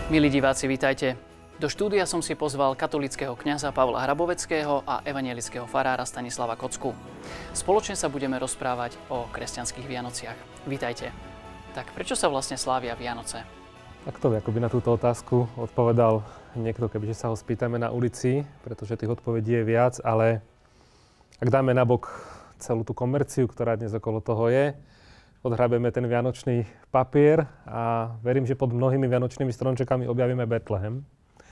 Milí diváci, vítajte. Do štúdia som si pozval katolického kňaza Pavla Hraboveckého a evanjelického farára Stanislava Kocku. Spoločne sa budeme rozprávať o kresťanských Vianociach. Vítajte. Tak prečo sa vlastne slávia Vianoce? Tak to by na túto otázku odpovedal niekto, kebyže sa ho spýtame na ulici, pretože tých odpovedí je viac, ale ak dáme nabok celú tú komerciu, ktorá dnes okolo toho je, odhrabeme ten vianočný papier a verím, že pod mnohými vianočnými stromčekami objavíme Betlehem,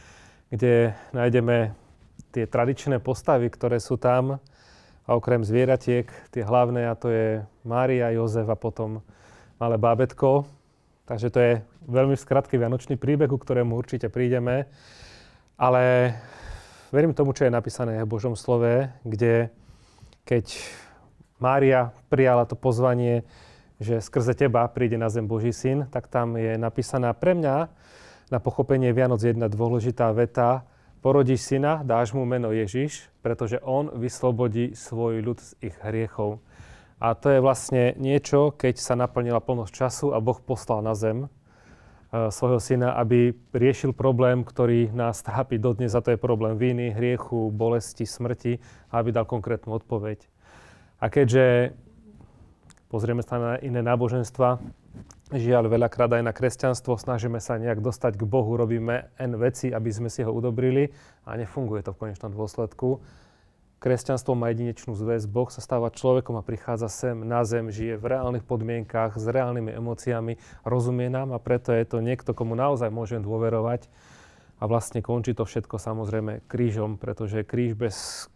kde nájdeme tie tradičné postavy, ktoré sú tam a okrem zvieratiek, tie hlavné, a to je Mária, Jozef a potom malé bábätko. Takže to je veľmi v skratke vianočný príbeh, ku ktorému určite prídeme, ale verím tomu, čo je napísané v Božom slove, kde keď Mária prijala to pozvanie, že skrze teba príde na zem Boží syn, tak tam je napísaná pre mňa na pochopenie Vianoc jedna dôležitá veta: porodíš syna, dáš mu meno Ježiš, pretože on vyslobodí svoj ľud z ich hriechov. A to je vlastne niečo, keď sa naplnila plnosť času a Boh poslal na zem svojho syna, aby riešil problém, ktorý nás trápi dodnes, a to je problém viny, hriechu, bolesti, smrti, a aby dal konkrétnu odpoveď. A keďže pozrieme sa na iné náboženstva, žiaľ veľakrát aj na kresťanstvo, snažíme sa nejak dostať k Bohu, robíme veci, aby sme si ho udobrili a nefunguje to v konečnom dôsledku. Kresťanstvo má jedinečnú zväzť, Boh sa stáva človekom a prichádza sem na zem, žije v reálnych podmienkach, s reálnymi emóciami, rozumie nám, a preto je to niekto, komu naozaj môžem dôverovať. A vlastne končí to všetko samozrejme krížom, pretože kríž bez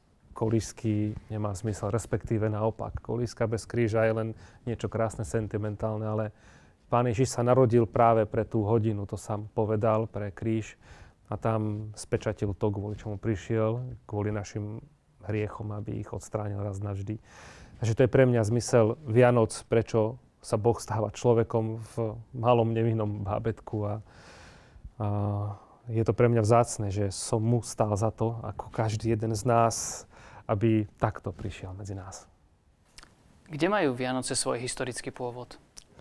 kolísky nemá zmysel, respektíve naopak. Kolíska bez kríža je len niečo krásne, sentimentálne, ale Pán Ježiš sa narodil práve pre tú hodinu, to sám povedal, pre kríž, a tam spečatil to, kvôli čomu prišiel, kvôli našim hriechom, aby ich odstránil raz navždy. Takže to je pre mňa zmysel Vianoc, prečo sa Boh stáva človekom v malom nevinnom bábätku, a je to pre mňa vzácne, že som mu stál za to, ako každý jeden z nás, aby takto prišiel medzi nás. Kde majú Vianoce svoj historický pôvod?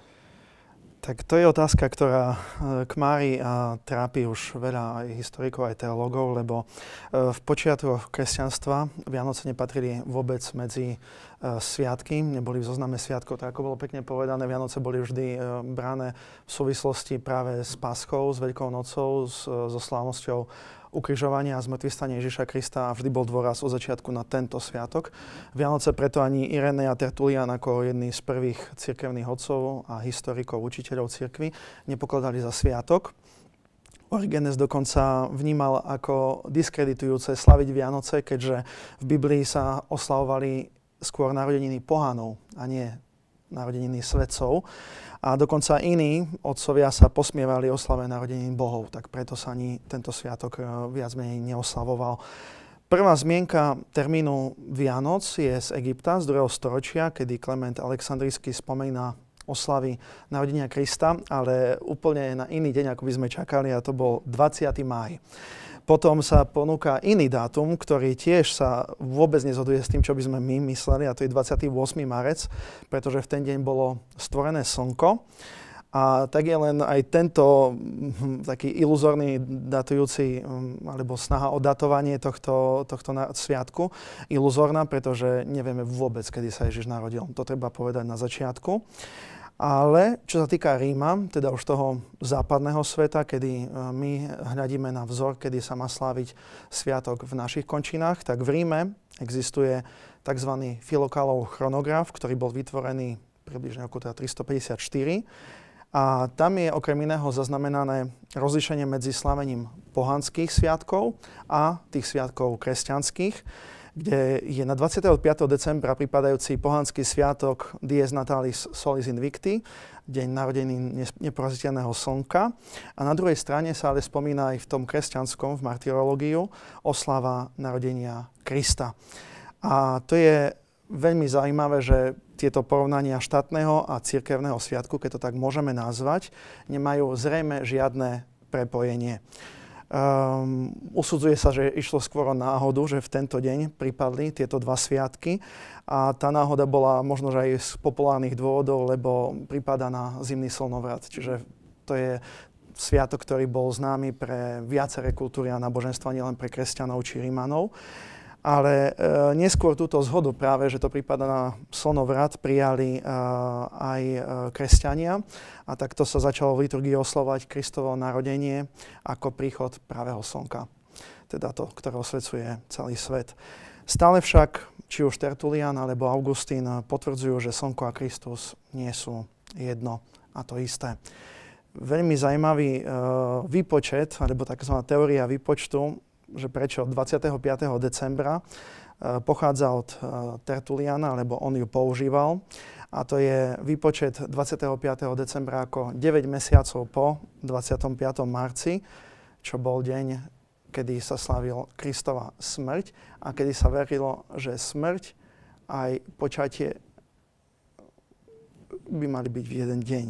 Tak to je otázka, ktorá k Márii trápi už veľa aj historikov, aj teológov, lebo v počiatkoch kresťanstva Vianoce nepatrili vôbec medzi sviatky, neboli v zozname sviatkov. Tak ako bolo pekne povedané, Vianoce boli vždy brané v súvislosti práve s Paschou, s Veľkou nocou, so slávnosťou ukrižovania a zmŕtvychvstania Ježiša Krista, a vždy bol dôraz od začiatku na tento sviatok. Vianoce preto ani Irénea a Tertulian ako jedni z prvých cirkevných otcov a historikov, učiteľov cirkvi nepokladali za sviatok. Origenes dokonca vnímal ako diskreditujúce slaviť Vianoce, keďže v Biblii sa oslavovali skôr narodeniny pohanov a nie narodeniny svetcov. A dokonca iní otcovia sa posmievali oslave narodenín bohov, tak preto sa ani tento sviatok viac menej neoslavoval. Prvá zmienka termínu Vianoc je z Egypta z 2. storočia, kedy Klement Alexandrijský spomína oslavy narodenia Krista, ale úplne na iný deň, ako by sme čakali, a to bol 20. máj. Potom sa ponúka iný dátum, ktorý tiež sa vôbec nezhoduje s tým, čo by sme my mysleli, a to je 28. marec, pretože v ten deň bolo stvorené slnko. A tak je len aj tento taký iluzórny datujúci, alebo snaha o datovanie tohto sviatku iluzórna, pretože nevieme vôbec, kedy sa Ježiš narodil. To treba povedať na začiatku. Ale čo sa týka Ríma, teda už toho západného sveta, kedy my hľadíme na vzor, kedy sa má sláviť sviatok v našich končinách, tak v Ríme existuje tzv. Filokálov chronograf, ktorý bol vytvorený približne okolo 354. A tam je okrem iného zaznamenané rozlíšenie medzi slavením pohanských sviatkov a tých sviatkov kresťanských, kde je na 25. decembra pripadajúci pohanský sviatok Dies Natalis Solis Invicti, deň narodení neporaziteľného slnka. A na druhej strane sa ale spomína aj v tom kresťanskom, v martyrológiu, oslava narodenia Krista. A to je veľmi zaujímavé, že tieto porovnania štátneho a cirkevného sviatku, keď to tak môžeme nazvať, nemajú zrejme žiadne prepojenie. Usudzuje sa, že išlo skôr o náhodu, že v tento deň pripadli tieto dva sviatky, a tá náhoda bola možno že aj z populárnych dôvodov, lebo pripadá na zimný slnovrat. Čiže to je sviatok, ktorý bol známy pre viaceré kultúry a náboženstva, nielen pre kresťanov či Rimanov. Ale neskôr túto zhodu práve, že to prípada na slnovrat, prijali aj kresťania a takto sa začalo v liturgii oslovať Kristovo narodenie ako príchod pravého slnka. Teda to, ktoré osvecuje celý svet. Stále však, či už Tertulian alebo Augustín potvrdzujú, že slnko a Kristus nie sú jedno a to isté. Veľmi zaujímavý výpočet, alebo tzv. Teória výpočtu, že prečo 25. decembra pochádza od Tertuliana, lebo on ju používal. A to je výpočet 25. decembra ako 9 mesiacov po 25. marci, čo bol deň, kedy sa slavil Kristova smrť a kedy sa verilo, že smrť aj počatie by mali byť v jeden deň.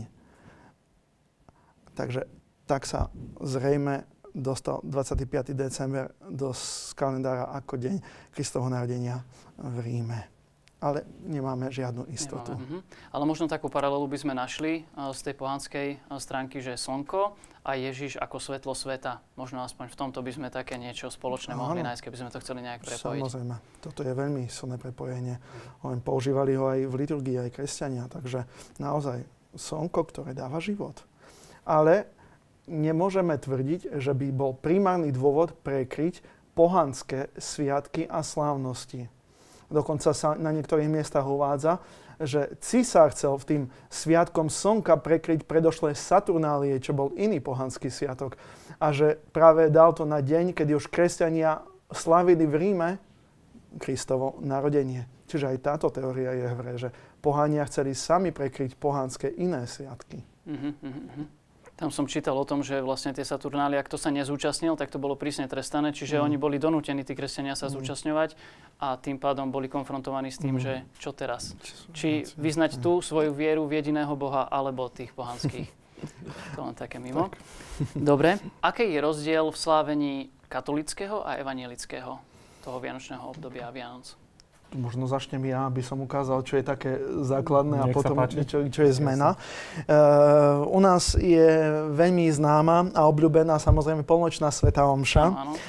Takže tak sa zrejme dostal 25. december do kalendára ako deň Kristovho narodenia v Ríme. Ale nemáme žiadnu istotu. Ale možno takú paralelu by sme našli z tej pohanskej stránky, že slnko a Ježiš ako svetlo sveta. Možno aspoň v tomto by sme také niečo spoločné mohli nájsť, keby sme to chceli nejak prepojiť. Samozrejme. Toto je veľmi silné prepojenie. Používali ho aj v liturgii, aj kresťania. Takže naozaj slnko, ktoré dáva život. Ale nemôžeme tvrdiť, že by bol primárny dôvod prekryť pohanské sviatky a slávnosti. Dokonca sa na niektorých miestach uvádza, že císar chcel v tým sviatkom slnka prekryť predošlé Saturnálie, čo bol iný pohanský sviatok. A že práve dal to na deň, kedy už kresťania slavili v Ríme Kristovo narodenie. Čiže aj táto teória je v hre, že pohania chceli sami prekryť pohanské iné sviatky. Tam som čítal o tom, že vlastne tie Saturnália, kto sa nezúčastnil, tak to bolo prísne trestané, čiže oni boli donútení, tí kresťania, sa zúčastňovať a tým pádom boli konfrontovaní s tým, že čo teraz? Či vyznať tú svoju vieru v jediného Boha, alebo tých pohanských. To len také mimo. Dobre. Aký je rozdiel v slávení katolického a evanielického toho vianočného obdobia Vianoc? Možno začnem ja, aby som ukázal, čo je také základné a potom, čo je zmena. U nás je veľmi známa a obľúbená samozrejme polnočná svätá omša.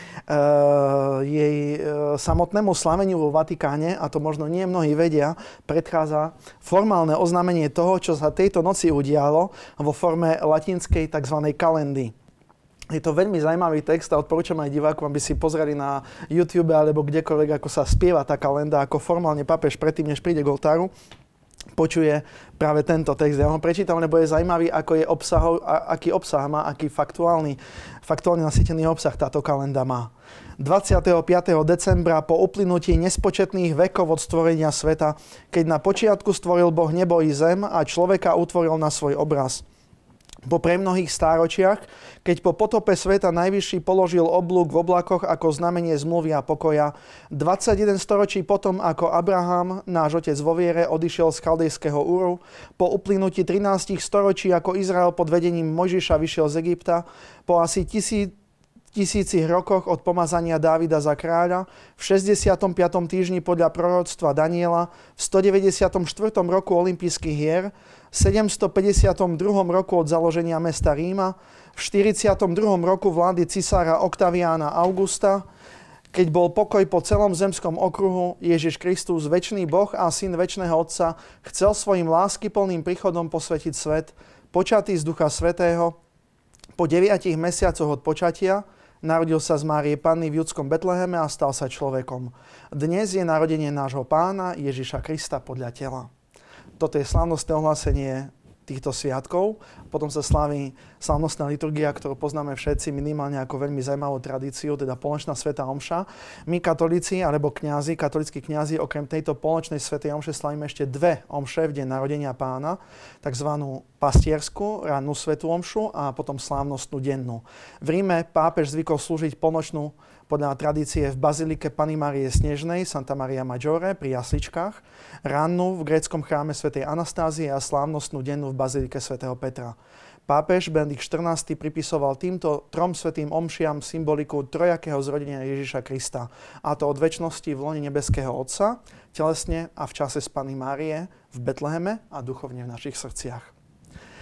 Jej samotnému slaveniu vo Vatikáne, a to možno nie mnohí vedia, predchádza formálne oznámenie toho, čo sa tejto noci udialo vo forme latinskej tzv. Kalendy. Je to veľmi zaujímavý text a odporúčam aj divákom, aby si pozreli na YouTube alebo kdekoľvek, ako sa spieva tá kalenda, ako formálne pápež predtým, než príde k oltáru, počuje práve tento text. Ja ho prečítam, lebo je zaujímavý, ako je aký obsah má, aký faktuálne nasýtený obsah táto kalenda má. 25. decembra po uplynutí nespočetných vekov od stvorenia sveta, keď na počiatku stvoril Boh nebo i zem a človeka utvoril na svoj obraz. Po premnohých stáročiach, keď po potope sveta najvyšší položil oblúk v oblakoch ako znamenie zmluvy a pokoja, 21 storočí potom, ako Abraham, náš otec vo viere, odišiel z Chaldejského Úru, po uplynutí 13 storočí, ako Izrael pod vedením Mojžiša vyšiel z Egypta, po asi tisícich rokoch od pomazania Dávida za kráľa, v 65. týždni podľa proroctva Daniela, v 194. roku olympijských hier, v 752. roku od založenia mesta Ríma, v 42. roku vlády cisára Oktaviána Augusta, keď bol pokoj po celom zemskom okruhu, Ježiš Kristus, večný Boh a Syn večného Otca, chcel svojim láskyplným príchodom posvetiť svet, počatý z Ducha Svätého, po 9 mesiacoch od počatia, narodil sa z Márie Panny v judskom Betleheme a stal sa človekom. Dnes je narodenie nášho Pána Ježiša Krista podľa tela. Toto je slávnostné ohlásenie týchto sviatkov. Potom sa slaví slávnostná liturgia, ktorú poznáme všetci minimálne ako veľmi zaujímavú tradíciu, teda polnočná svätá omša. My katolíci alebo kňazi, katolícki kňazi, okrem tejto polnočnej svätej omše slavíme ešte dve omše v deň narodenia Pána, takzvanú pastiersku, rannú svätú omšu a potom slávnostnú dennú. V Ríme pápež zvykol slúžiť polnočnú podľa tradície v bazilike Panny Márie Snežnej, Santa Maria Maggiore pri jasličkách, rannú v gréckom chráme svätej Anastázie a slávnostnú dennú v bazilike svätého Petra. Pápež Benedikt XIV pripisoval týmto trom svätým omšiam symboliku trojakého zrodenia Ježiša Krista, a to od večnosti v lone nebeského Otca, telesne a v čase z Panny Márie, v Betleheme a duchovne v našich srdciach.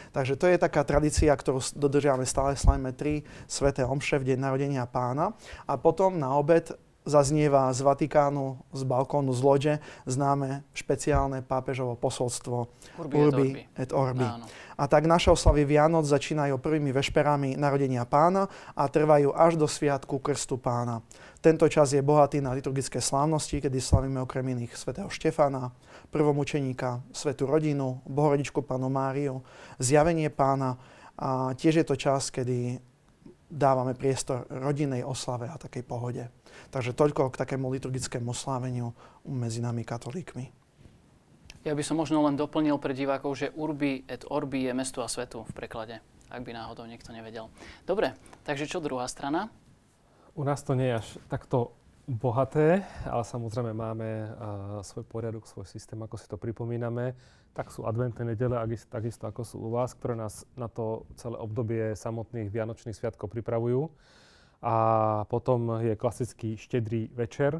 Takže to je taká tradícia, ktorú dodržiavame stále, slavíme 3 sväté omše v deň narodenia Pána. A potom na obed zaznieva z Vatikánu, z balkónu, z lode známe špeciálne pápežovo posolstvo Urbi et Orbi. Áno. A tak naše oslavy Vianoc začínajú prvými vešperami narodenia Pána a trvajú až do sviatku Krstu Pána. Tento čas je bohatý na liturgické slávnosti, kedy slavíme okrem iných svätého Štefana, prvomučeníka, svätú rodinu, Bohorodičku Pannu Máriu, zjavenie Pána a tiež je to čas, kedy dávame priestor rodinnej oslave a takej pohode. Takže toľko k takému liturgickému sláveniu medzi nami katolíkmi. Ja by som možno len doplnil pre divákov, že Urbi et Orbi je mesto a svetu v preklade, ak by náhodou niekto nevedel. Dobre, takže čo druhá strana? U nás to nie je až takto bohaté, ale samozrejme máme svoj poriadok, svoj systém, ako si to pripomíname. Tak sú adventné nedele, takisto ako sú u vás, ktoré nás na to celé obdobie samotných vianočných sviatkov pripravujú. A potom je klasický štedrý večer,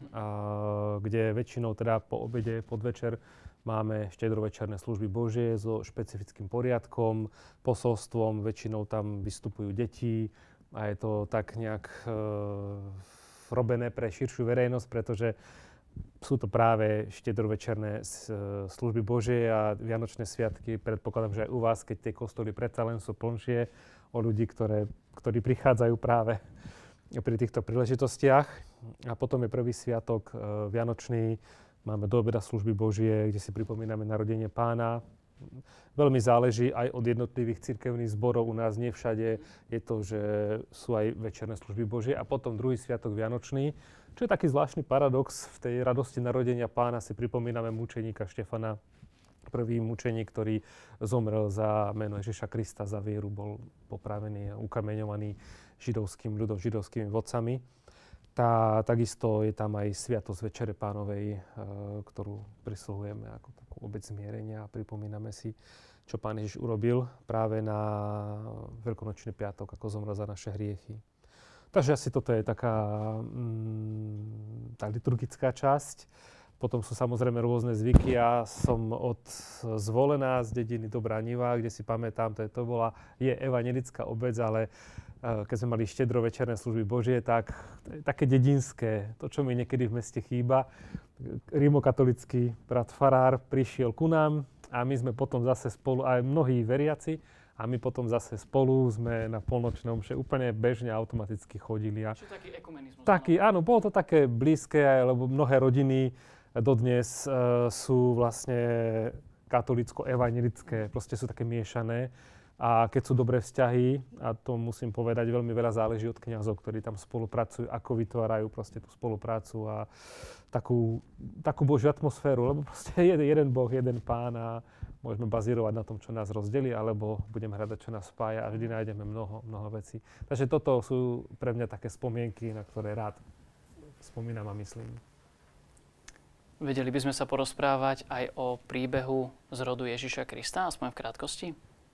kde väčšinou teda po obede, podvečer máme štedrovečerné služby Božie so špecifickým poriadkom, posolstvom, väčšinou tam vystupujú deti a je to tak nejak robené pre širšiu verejnosť, pretože sú to práve štedrovečerné služby Božie a vianočné sviatky. Predpokladám, že aj u vás, keď tie kostoly predsa len sú plnšie o ľudí, ktorí prichádzajú práve pri týchto príležitostiach. A potom je prvý sviatok vianočný. Máme do obeda služby Božie, kde si pripomíname narodenie Pána. Veľmi záleží aj od jednotlivých cirkevných zborov. U nás nie všade je to, že sú aj večerné služby Božie. A potom druhý sviatok vianočný, čo je taký zvláštny paradox. V tej radosti narodenia Pána si pripomíname mučeníka Štefana, prvý mučeník, ktorý zomrel za meno Ježiša Krista, za vieru, bol popravený a ukameňovaný židovským ľudom, židovskými vodcami. Takisto je tam aj sviatosť Večere Pánovej, ktorú prisluhujeme ako takú obeť zmierenia a pripomíname si, čo Pán Ježiš urobil práve na Veľkonočný piatok, ako zomrel za naše hriechy. Takže asi toto je taká tá liturgická časť. Potom sú samozrejme rôzne zvyky. Ja som od Zvolená z dediny Dobrá Niva, kde si pamätám, je evanjelická obec, ale keď sme mali štedrovečerné služby Božie, tak to je také dedinské, to, čo mi niekedy v meste chýba. Rímokatolický brat farár prišiel ku nám a my sme potom zase spolu, aj mnohí veriaci, a my potom zase spolu sme na polnočnom omše úplne bežne automaticky chodili. Čiže taký ekumenizmus. Áno, bolo to také blízke, lebo mnohé rodiny dodnes sú vlastne katolicko-evanjelické, proste sú také miešané. A keď sú dobré vzťahy, a to musím povedať, veľmi veľa záleží od kňazov, ktorí tam spolupracujú, ako vytvárajú proste tú spoluprácu a takú Božiu atmosféru, lebo proste je jeden Boh, jeden Pán a môžeme bazírovať na tom, čo nás rozdelí, alebo budeme hľadať, čo nás spája a vždy nájdeme mnoho vecí. Takže toto sú pre mňa také spomienky, na ktoré rád spomínam a myslím. Vedeli by sme sa porozprávať aj o príbehu z rodu Ježiša Krista, aspoň v krátkosti?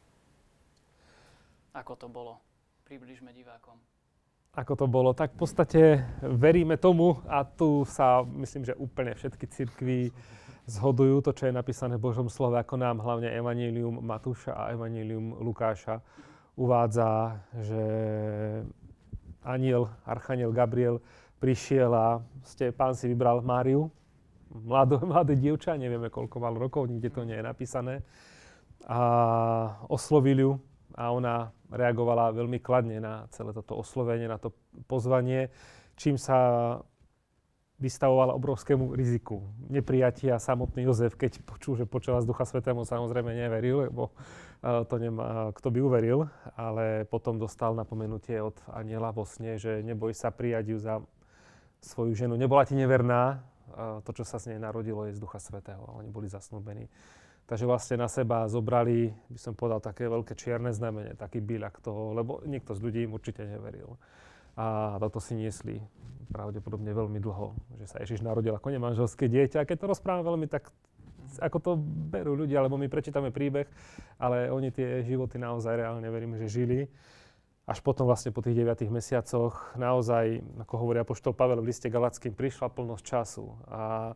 Ako to bolo? Približme divákom. Ako to bolo? Tak v podstate veríme tomu a tu sa myslím, že úplne všetky cirkvi zhodujú to, čo je napísané v Božom slove, ako nám hlavne Evanjelium Matúša a Evanjelium Lukáša uvádza, že archaniel Gabriel prišiel a Pán si vybral Máriu, mladé dievča, nevieme koľko malo rokov, nikde to nie je napísané, a oslovil ju. A ona reagovala veľmi kladne na celé toto oslovenie, na to pozvanie, čím sa vystavovala obrovskému riziku neprijatia. Samotný Jozef, keď počul, že počala z Ducha Svätého, samozrejme neveril, lebo to nemá, kto by uveril, ale potom dostal napomenutie od anjela vo sne, že neboj sa prijať ju za svoju ženu. Nebola ti neverná, to, čo sa z nej narodilo, je z Ducha Svätého a oni boli zasnúbení. Takže vlastne na seba zobrali, by som povedal, také veľké čierne znamenie, taký byľak toho, lebo niekto z ľudí im určite neveril. A toto si niesli pravdepodobne veľmi dlho, že sa Ježiš narodil ako nemanželské dieťa. A keď to rozprávam veľmi tak, ako to berú ľudia, lebo my prečítame príbeh, ale oni tie životy naozaj reálne veríme, že žili. Až potom vlastne po tých 9 mesiacoch naozaj, ako hovorí apoštol Pavel v liste Galatským, prišla plnosť času. A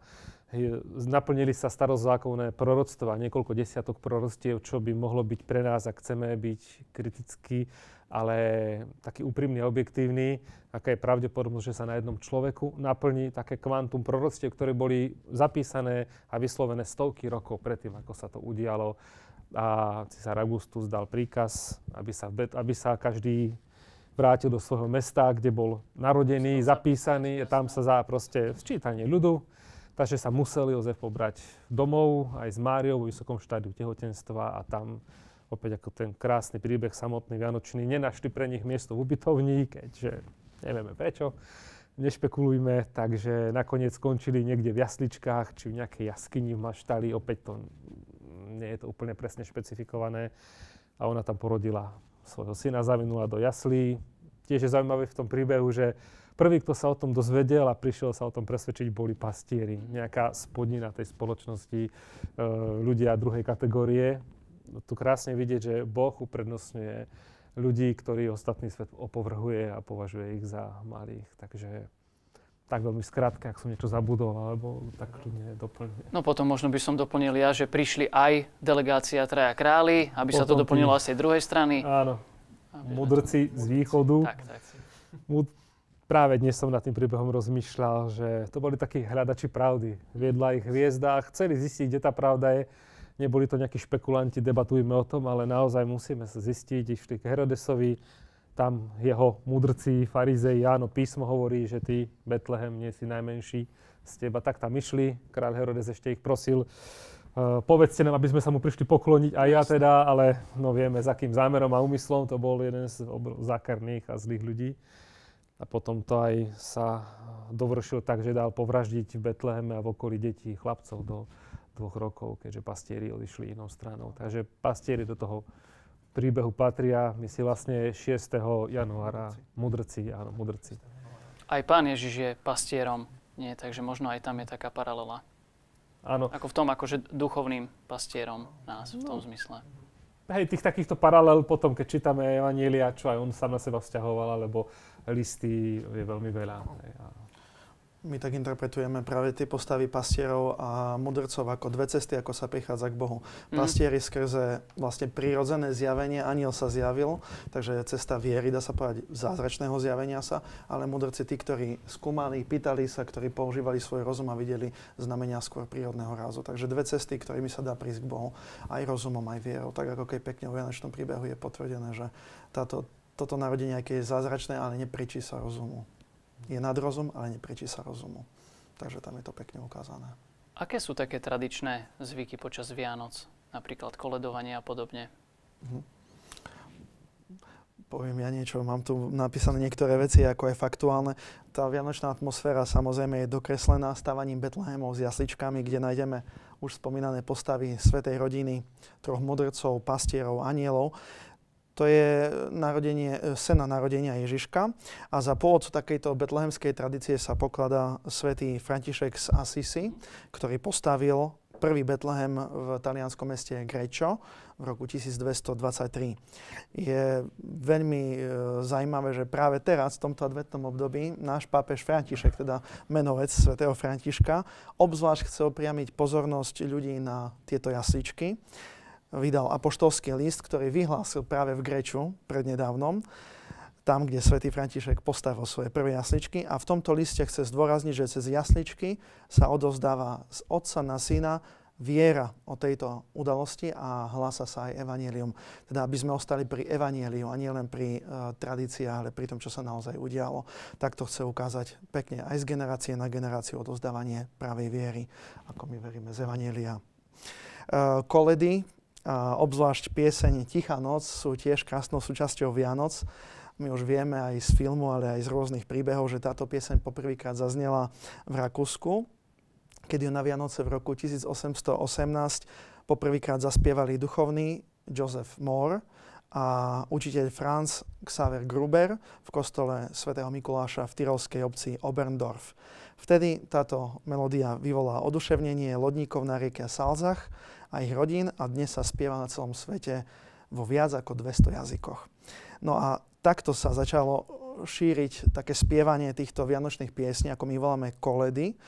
Naplnili sa starozákonné proroctva, niekoľko desiatok proroctiev, čo by mohlo byť pre nás, ak chceme byť kritickí, ale taký úprimný a objektívny, aká je pravdepodobnosť, že sa na jednom človeku naplní také kvantum proroctiev, ktoré boli zapísané a vyslovené stovky rokov predtým, ako sa to udialo. A císar Augustus dal príkaz, aby sa každý vrátil do svojho mesta, kde bol narodený, zapísaný, a tam sa proste sčítanie ľudu. Takže sa musel Jozef pobrať domov aj s Máriou vo vysokom štádiu tehotenstva a tam opäť ako ten krásny príbeh samotný vianočný nenašli pre nich miesto v ubytovni, keďže nevieme prečo, nešpekulujme, takže nakoniec skončili niekde v jasličkách či v nejakej jaskyni v maštali, opäť to nie je to úplne presne špecifikované a ona tam porodila svojho syna, zavinula do jaslí. Tiež je zaujímavé v tom príbehu, že prvý, kto sa o tom dozvedel a prišiel sa o tom presvedčiť, boli pastieri. Nejaká spodnina tej spoločnosti, ľudia druhej kategórie. Tu krásne vidieť, že Boh uprednostňuje ľudí, ktorí ostatný svet opovrhuje a považuje ich za malých. Takže tak veľmi skrátka, ak som niečo zabudol, alebo tak ľudne doplňuje. No potom možno by som doplnil ja, že prišli aj delegácia Traja králi, aby potom sa to doplnilo asi aj druhej strany. Áno, mudrci z východu. Tak. Práve dnes som nad tým príbehom rozmýšľal, že to boli takí hľadači pravdy. Viedla ich hviezda a chceli zistiť, kde tá pravda je. Neboli to nejakí špekulanti, debatujme o tom, ale naozaj musíme sa zistiť. Išli k Herodesovi, tam jeho mudrci, farizei, áno, písmo hovorí, že ty, Betlehem, nie si najmenší z teba. Tak tam išli, kráľ Herodes ešte ich prosil, povedzte nám, aby sme sa mu prišli pokloniť, aj ja teda, ale no vieme, za akým zámerom a úmyslom, to bol jeden z zákerných a zlých ľudí. A potom to aj sa dovršil tak, že dal povraždiť v Betleheme a v okolí detí, chlapcov do 2 rokov, keďže pastieri odišli inou stranou. Takže pastieri do toho príbehu patria, my si vlastne 6. januára, mudrci, áno, mudrci. Aj Pán Ježiš je pastierom, nie? Takže možno aj tam je taká paralela. Áno. Ako v tom, akože duchovným pastierom nás v tom zmysle. Hej, tých takýchto paralel potom, keď čítame Evanjelia, čo aj on sám na seba vzťahoval, alebo listy, je veľmi veľa. Hej, My tak interpretujeme práve tie postavy pastierov a mudrcov ako dve cesty, ako sa prichádza k Bohu. Pastieri skrze vlastne prírodzené zjavenie, anjel sa zjavil, takže cesta viery, dá sa povedať, zázračného zjavenia sa, ale mudrci tí, ktorí skúmali, pýtali sa, ktorí používali svoj rozum a videli znamenia skôr prírodného rázu. Takže dve cesty, ktorými sa dá prísť k Bohu, aj rozumom, aj vierou. Tak ako keď pekne v vianočnom príbehu je potvrdené, že toto narodenie, aj keď je zázračné, ale nepričí sa rozumu. Je nad rozum, ale nepričí sa rozumu. Takže tam je to pekne ukázané. Aké sú také tradičné zvyky počas Vianoc? Napríklad koledovanie a podobne? Poviem ja niečo, mám tu napísané niektoré veci, ako je faktuálne. Tá vianočná atmosféra samozrejme je dokreslená stavaním Betlehemov s jasličkami, kde nájdeme už spomínané postavy svätej rodiny, 3 mudrcov, pastierov, anjelov. To je scéna narodenia Ježiška a za pôvodcu takejto betlehemskej tradície sa pokladá svätý František z Assisi, ktorý postavil prvý Betlehem v talianskom meste Greccio v roku 1223. Je veľmi zaujímavé, že práve teraz, v tomto adventnom období, náš pápež František, teda menovec svätého Františka, obzvlášť chce upriamiť pozornosť ľudí na tieto jasličky. Vydal apoštolský list, ktorý vyhlásil práve v Grecciu prednedávnom, tam, kde svätý František postavil svoje prvé jasličky. A v tomto liste chce zdôrazniť, že cez jasličky sa odovzdáva z otca na syna viera o tejto udalosti a hlása sa aj evanjelium. Teda aby sme ostali pri evanjeliu a nie len pri tradíciách, ale pri tom, čo sa naozaj udialo. Tak to chce ukázať pekne aj z generácie na generáciu odovzdávanie pravej viery, ako my veríme z evanjelia. Koledy, a obzvlášť pieseň Tichá noc sú tiež krásnou súčasťou Vianoc. My už vieme aj z filmu, ale aj z rôznych príbehov, že táto pieseň poprvýkrát zaznela v Rakúsku, kedy ju na Vianoce v roku 1818 poprvýkrát zaspievali duchovný Joseph Mohr a učiteľ Franz Xaver Gruber v kostole svätého Mikuláša v tyrolskej obci Oberndorf. Vtedy táto melódia vyvolá oduševnenie lodníkov na rieke Salzach a ich rodín a dnes sa spieva na celom svete vo viac ako 200 jazykoch. No a takto sa začalo šíriť také spievanie týchto vianočných piesní, ako my voláme koledy.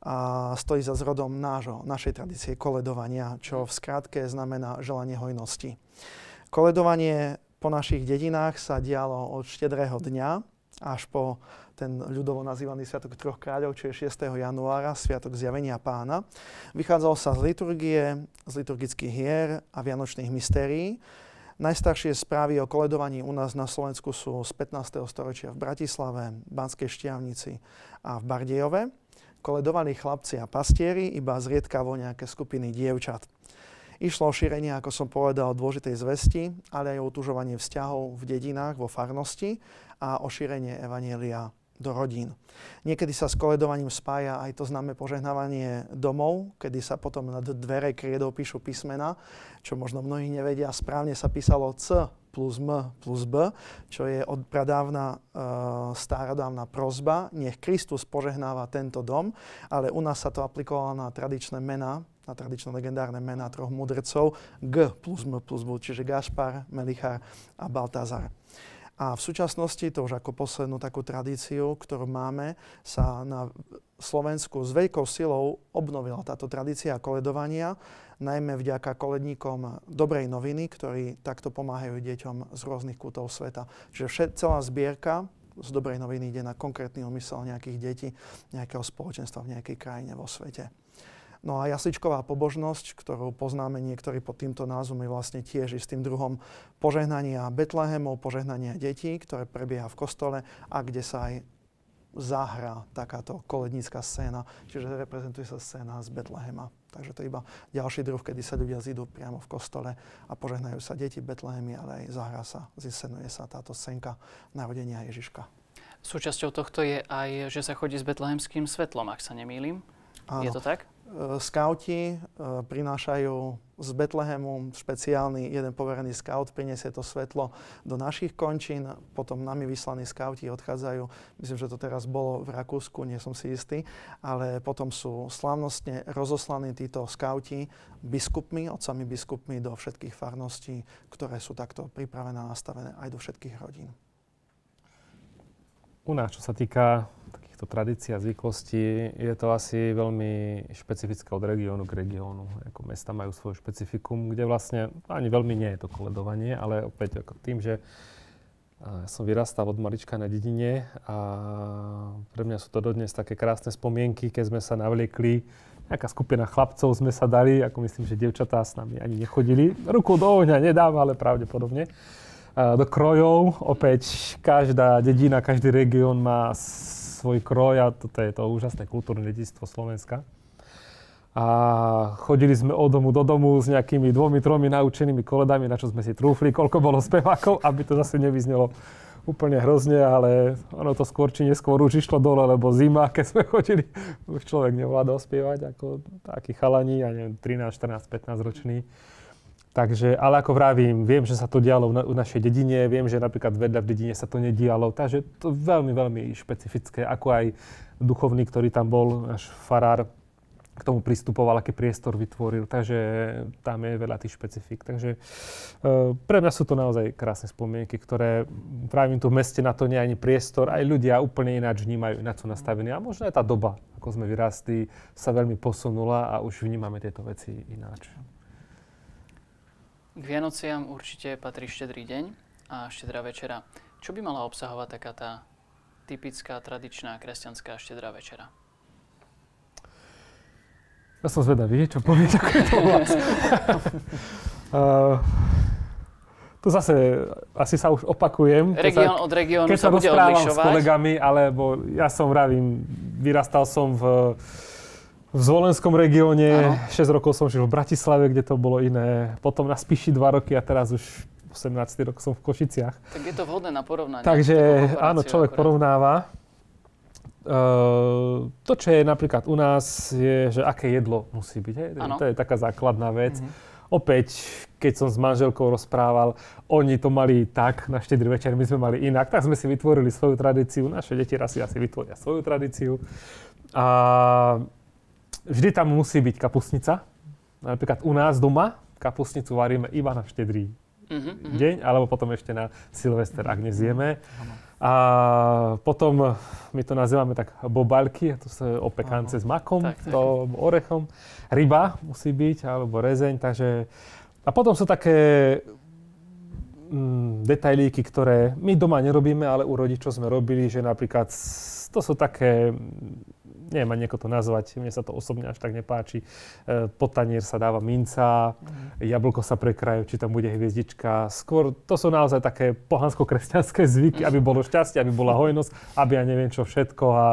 a stojí za zrodom našej tradície koledovania, čo v skratke znamená želanie hojnosti. Koledovanie po našich dedinách sa dialo od štedrého dňa až po ten ľudovo nazývaný Sviatok troch kráľov, čo je 6. januára, Sviatok zjavenia Pána. Vychádzalo sa z liturgie, z liturgických hier a vianočných mystérií. Najstaršie správy o koledovaní u nás na Slovensku sú z 15. storočia v Bratislave, Banskej Štiavnici a v Bardejove. Koledovali chlapci a pastieri, iba zriedkavo nejaké skupiny dievčat. Išlo o šírenie, ako som povedal, dôležitej zvesti, ale aj o utužovanie vzťahov v dedinách, vo farnosti a o šírenie evanjelia do rodín. Niekedy sa s koledovaním spája aj to známe požehnávanie domov, kedy sa potom nad dvere kriedou píšu písmena, čo možno mnohí nevedia. Správne sa písalo C plus M plus B, čo je od pradávna starodávna prosba. Nech Kristus požehnáva tento dom, ale u nás sa to aplikovalo na tradičné mená, na tradičné legendárne mená troch mudrcov G plus M plus B, čiže Gašpar, Melichar a Baltazar. A v súčasnosti, to už ako poslednú takú tradíciu, ktorú máme, sa na Slovensku s veľkou silou obnovila táto tradícia koledovania, najmä vďaka koledníkom Dobrej noviny, ktorí takto pomáhajú deťom z rôznych kútov sveta. Čiže celá zbierka z Dobrej noviny ide na konkrétny úmysel nejakých detí, nejakého spoločenstva v nejakej krajine vo svete. No a jasličková pobožnosť, ktorú poznáme niektorí pod týmto názvom, je vlastne tiež istým druhom požehnania Betlehemov, požehnania detí, ktoré prebieha v kostole a kde sa aj zahrá takáto kolednícka scéna, čiže reprezentuje sa scéna z Betlehema. Takže to je iba ďalší druh, kedy sa ľudia zídu priamo v kostole a požehnajú sa deti Betlehemy, ale aj zahrá sa, ziscenuje sa táto scénka narodenia Ježiška. Súčasťou tohto je aj, že sa chodí s betlehemským svetlom, ak sa nemýlim. Áno. Je to tak? Skauti prinášajú z Betlehemu špeciálny jeden poverený skaut, prinesie to svetlo do našich končín, potom nami vyslaní skauti odchádzajú, myslím, že to teraz bolo v Rakúsku, nie som si istý, ale potom sú slávnostne rozoslaní títo skauti biskupmi, otcami biskupmi do všetkých farností, ktoré sú takto pripravené a nastavené aj do všetkých rodín. U nás, čo sa týka takýchto tradícií a zvyklostí, je to asi veľmi špecifické od regiónu k regiónu. Ako mesta majú svoje špecifikum, kde vlastne ani veľmi nie je to koledovanie, ale opäť ako tým, že som vyrastal od malička na dedine a pre mňa sú to dodnes také krásne spomienky, keď sme sa navliekli, nejaká skupina chlapcov sme sa dali, ako myslím, že dievčatá s nami ani nechodili. Ruku do ohňa nedám, ale pravdepodobne. Do krojov, opäť každá dedina, každý región má svoj kroj a toto je to úžasné kultúrne dedičstvo Slovenska. A chodili sme od domu do domu s nejakými 2-3 naučenými koledami, na čo sme si trúfli, koľko bolo spevákov, aby to zase nevyznelo úplne hrozne, ale ono to skôr či neskôr už išlo dole, lebo zima, keď sme chodili, už človek nevládal spievať ako takí chalani, ja neviem, 13, 14, 15 roční. Takže, ale ako vravím, viem, že sa to dialo v našej dedine, viem, že napríklad vedľa v dedine sa to nedialo, takže to je veľmi, veľmi špecifické, ako aj duchovný, ktorý tam bol, náš farár, k tomu pristupoval, aký priestor vytvoril, takže tam je veľa tých špecifík. Takže pre mňa sú to naozaj krásne spomienky, ktoré vravím tu v meste, na to nie je ani priestor, aj ľudia úplne ináč vnímajú, ináč sú nastavení a možno aj tá doba, ako sme vyrástli, sa veľmi posunula a už vnímame tieto veci ináč. K Vianociam určite patrí štedrý deň a štedrá večera. Čo by mala obsahovať taká tá typická, tradičná kresťanská štedrá večera? Ja som zvedavý, čo povie takéto hlas. Tu zase asi sa už opakujem. Región od regiónu sa bude odlišovať. Keď sa rozprávam s kolegami, alebo ja som vravím, vyrastal som v Zvolenskom regióne, 6 rokov som žil v Bratislave, kde to bolo iné. Potom na Spiši 2 roky a teraz už 18 rok som v Košiciach. Tak je to vhodné na porovnanie. Takže áno, človek porovnáva. To, čo je napríklad u nás, je, že aké jedlo musí byť. To je taká základná vec. Opäť, keď som s manželkou rozprával, oni to mali tak, na štedrý večer, my sme mali inak, tak sme si vytvorili svoju tradíciu, naše deti asi vytvoria svoju tradíciu. A vždy tam musí byť kapustnica. Napríklad u nás doma kapustnicu varíme iba na štedrý deň, alebo potom ešte na Silvester, ak nezjeme. A potom my to nazývame tak bobaľky, to sú opekance s makom, to orechom. Ryba musí byť, alebo rezeň, takže... A potom sú také detailíky, ktoré my doma nerobíme, ale u rodičov sme robili, že napríklad to sú také... Neviem ani ako to nazvať, mne sa to osobne až tak nepáči. Pod tanier sa dáva minca, jablko sa prekrajú, či tam bude hviezdička. Skôr to sú naozaj také pohansko-kresťanské zvyky, aby bolo šťastie, aby bola hojnosť, aby ja neviem čo všetko. A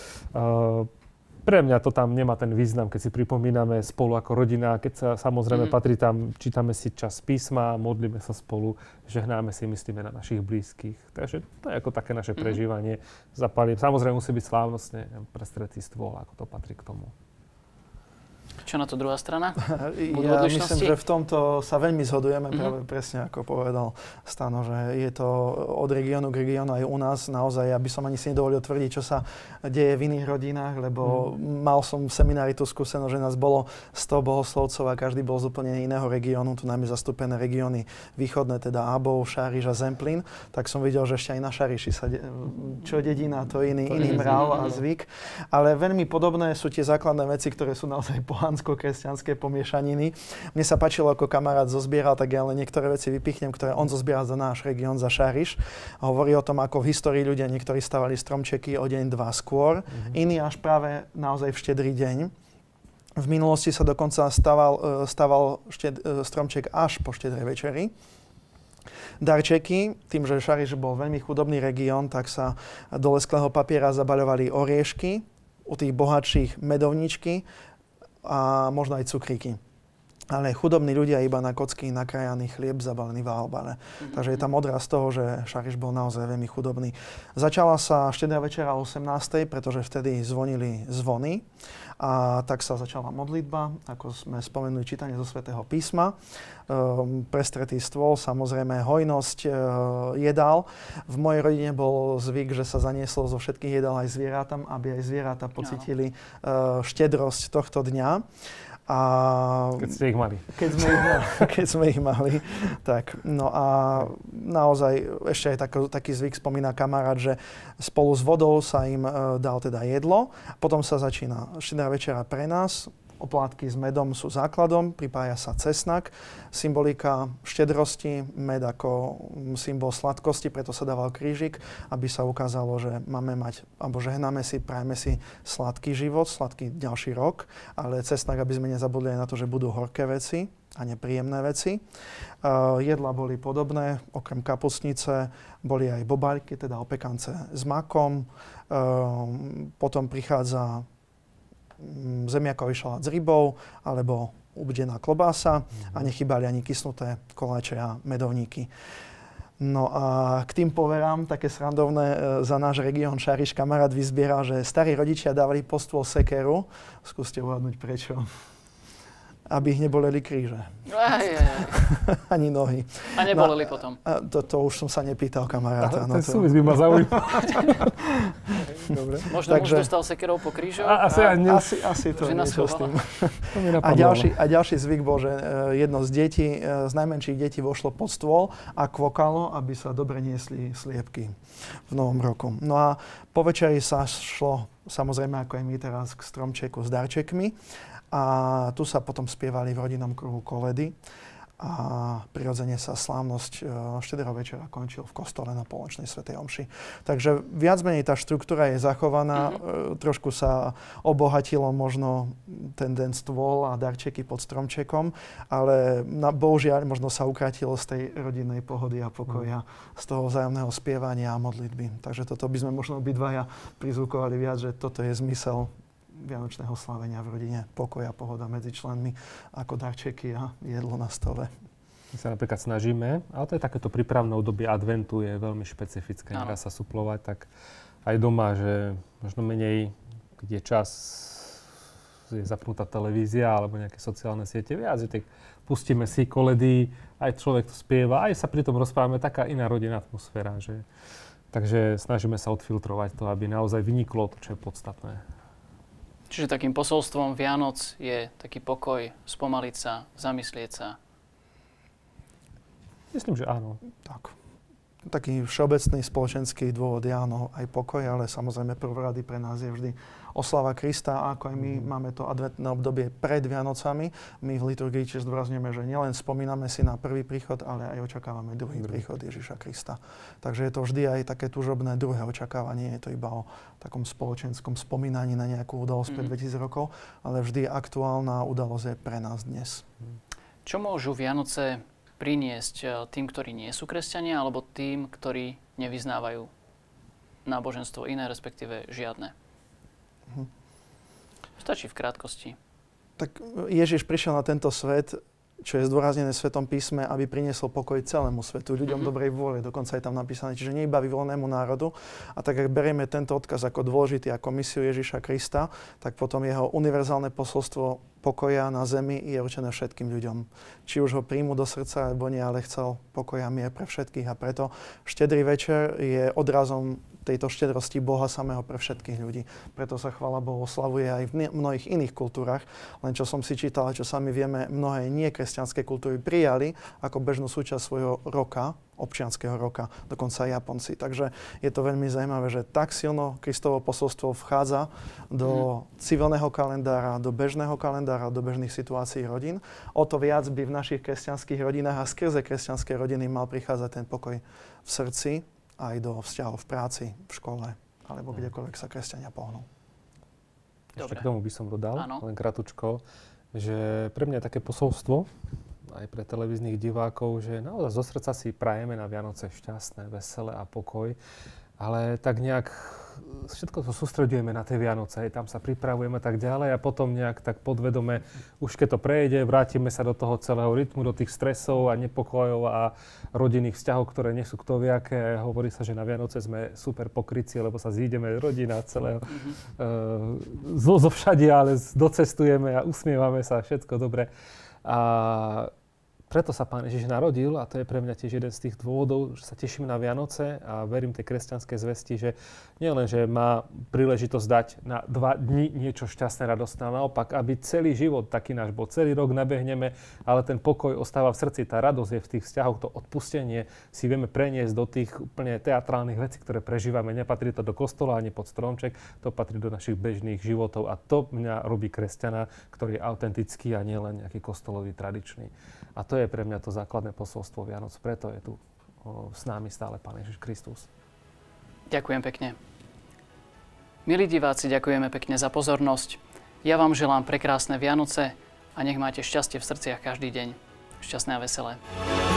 pre mňa to tam nemá ten význam, keď si pripomíname spolu ako rodina, keď sa samozrejme patrí tam, čítame si čas písma, modlíme sa spolu, žehnáme si, myslíme na našich blízkych. Takže to je ako také naše prežívanie. Zapalím. Samozrejme musí byť slávnostne pre stretý stôl, ako to patrí k tomu. Čo na to druhá strana? Ja myslím, že v tomto sa veľmi zhodujeme, práve presne ako povedal Stano, že je to od regiónu k regiónu aj u nás. Naozaj, ja by som ani si nedovolil tvrdiť, čo sa deje v iných rodinách, lebo mal som v seminári tú skúsenosť, že nás bolo 100 bohoslovcov a každý bol z úplne iného regiónu, tu najmä zastúpené regióny východné, teda Ábov, Šáriš a Zemplín. Tak som videl, že ešte aj na Šáriši sa čo dedina, to iný mrav a zvyk. Ale veľmi podobné sú tie základné veci, ktoré sú naozaj pohansko-kresťanské pomiešaniny. Mne sa páčilo, ako kamarát zozbieral, tak ja len niektoré veci vypichnem, ktoré on zozbieral za náš región, za Šáriš. Hovorí o tom, ako v histórii ľudia, niektorí stavali stromčeky o deň, dva skôr, iní až práve naozaj v štedrý deň. V minulosti sa dokonca staval stromček až po štedrej večeri. Darčeky, tým, že Šáriš bol veľmi chudobný región, tak sa do lesklého papiera zabaľovali oriešky, u tých bohatších medovničky a možno aj cukríky. Ale chudobní ľudia iba na kocky nakrájaný chlieb zabalený v albale. Takže je tam odraz toho, že Šáriš bol naozaj veľmi chudobný. Začala sa štedrá večera o 18:00, pretože vtedy zvonili zvony. A tak sa začala modlitba, ako sme spomenuli, čítanie zo Svätého písma. Prestretý stôl, samozrejme hojnosť jedál. V mojej rodine bol zvyk, že sa zanieslo zo všetkých jedál aj zvieratám, aby aj zvieratá pocítili štedrosť tohto dňa. A keď ste ich mali. Keď sme ich mali. Tak, no a naozaj ešte aj taký zvyk spomína kamarát, že spolu s vodou sa im dal teda jedlo. Potom sa začína štedrá večera pre nás. Oplátky s medom sú základom, pripája sa cesnak, symbolika štedrosti, med ako symbol sladkosti, preto sa dával krížik, aby sa ukázalo, že máme mať, alebo žehnáme si, prajeme si sladký život, sladký ďalší rok, ale cesnak, aby sme nezabudli aj na to, že budú horké veci a nepríjemné veci. Jedla boli podobné, okrem kapustnice boli aj bobaľky, teda opekance s makom, potom prichádza zemiakový šalát s rybou alebo ubdená klobása a nechybali ani kysnuté koláče a medovníky. No a k tým poverám, také srandovné, za náš región Šáriš kamarát vyzbieral, že starí rodičia dávali pod stôl sekeru. Skúste uhadnúť prečo. Aby ich neboleli kríže. Ani nohy. A neboleli potom? To už som sa nepýtal kamaráta. Ten súvis by ma zaujímal. Dobre. Možno muž dostal sekerou po krížoch? Asi to niečo s tým. A ďalší zvyk bol, že jedno z detí, z najmenších detí vošlo pod stôl a kvokalo, aby sa dobre niesli sliepky v novom roku. No a po večeri sa šlo, samozrejme ako aj my teraz, k stromčeku s darčekmi. A tu sa potom spievali v rodinnom kruhu koledy a prirodzene sa slávnosť štedrého večera končil v kostole na polnočnej svätej omši. Takže viac menej tá štruktúra je zachovaná, trošku sa obohatilo možno ten den stôl a darčeky pod stromčekom, ale bohužiaľ možno sa ukratilo z tej rodinnej pohody a pokoja, z toho vzájomného spievania a modlitby. Takže toto by sme možno obidvaja prizvukovali viac, že toto je zmysel vianočného slávenia v rodine, pokoj a pohoda medzi členmi, ako darčeky a jedlo na stole. My sa napríklad snažíme, ale to je takéto prípravné obdobie adventu, je veľmi špecifické, nedá sa suplovať, tak aj doma, že možno menej, keď je čas, je zapnutá televízia alebo nejaké sociálne siete, viac, tak pustíme si koledy, aj človek to spieva, aj sa pri tom rozprávame, taká iná rodinná atmosféra, že... Takže snažíme sa odfiltrovať to, aby naozaj vyniklo to, čo je podstatné. Čiže takým posolstvom Vianoc je taký pokoj, spomaliť sa, zamyslieť sa. Myslím, že áno. Tak. taký všeobecný spoločenský dôvod je áno, aj pokoj, ale samozrejme prvorady pre nás je vždy oslava Krista, a ako aj my máme to adventné obdobie pred Vianocami. My v liturgii tiež zdôrazňujeme, že nielen spomíname si na prvý príchod, ale aj očakávame druhý príchod Ježiša Krista. Takže je to vždy aj také túžobné druhé očakávanie, je to iba o takom spoločenskom spomínaní na nejakú udalosť pred 2000 rokov, ale vždy aktuálna udalosť je pre nás dnes. Čo môžu Vianoce priniesť tým, ktorí nie sú kresťania, alebo tým, ktorí nevyznávajú náboženstvo iné, respektíve žiadne? Stačí v krátkosti. Tak Ježiš prišiel na tento svet, čo je zdôraznené v Svetom písme, aby priniesol pokoj celému svetu, ľuďom dobrej vôle, dokonca je tam napísané, čiže nie iba vyvolenému národu. A tak, ak berieme tento odkaz ako dôležitý, ako misiu Ježiša Krista, tak potom jeho univerzálne posolstvo pokoja na zemi je určené všetkým ľuďom. Či už ho príjmu do srdca, alebo nie, ale chcel pokoja mier pre všetkých. A preto štedrý večer je odrazom tejto štedrosti Boha samého pre všetkých ľudí. Preto sa chvála Bohu oslavuje aj v mnohých iných kultúrach. Len čo som si čítal, čo sami vieme, mnohé niekresťanské kultúry prijali ako bežnú súčasť svojho roka, občianskeho roka, dokonca aj Japonci. Takže je to veľmi zaujímavé, že tak silno Kristovo posolstvo vchádza do civilného kalendára, do bežného kalendára, do bežných situácií rodín. O to viac by v našich kresťanských rodinách a skrze kresťanské rodiny mal prichádzať ten pokoj v srdci, aj do vzťahov v práci, v škole, alebo kdekoľvek sa kresťania pohnú. Ešte k tomu by som dodal, len kratučko, že pre mňa je také posolstvo, aj pre televíznych divákov, že naozaj zo srdca si prajeme na Vianoce šťastné, veselé a pokoj, ale tak nejak všetko to sústreďujeme na tie Vianoce, tam sa pripravujeme tak ďalej a potom nejak tak podvedome, už keď to prejde, vrátime sa do toho celého rytmu, do tých stresov a nepokojov a rodinných vzťahov, ktoré nie sú kto vie aké. Hovorí sa, že na Vianoce sme super pokrytci, lebo sa zídeme rodina celého zo všade, ale docestujeme a usmievame sa, všetko dobre. A preto sa Pán Ježiš narodil a to je pre mňa tiež jeden z tých dôvodov, že sa teším na Vianoce a verím tej kresťanskej zvesti, že nielen, že má príležitosť dať na 2 dni niečo šťastné, radostné, ale naopak, aby celý život taký náš bol, celý rok nabehneme, ale ten pokoj ostáva v srdci, tá radosť je v tých vzťahoch, to odpustenie si vieme preniesť do tých úplne teatrálnych vecí, ktoré prežívame. Nepatrí to do kostola ani pod stromček, to patrí do našich bežných životov a to mňa robí kresťana, ktorý je autentický a nie len nejaký kostolový, tradičný. A to je pre mňa to základné posolstvo Vianoc. Preto je tu s nami stále Pán Ježiš Kristus. Ďakujem pekne. Milí diváci, ďakujeme pekne za pozornosť. Ja vám želám prekrásne Vianoce a nech máte šťastie v srdciach každý deň. Šťastné a veselé.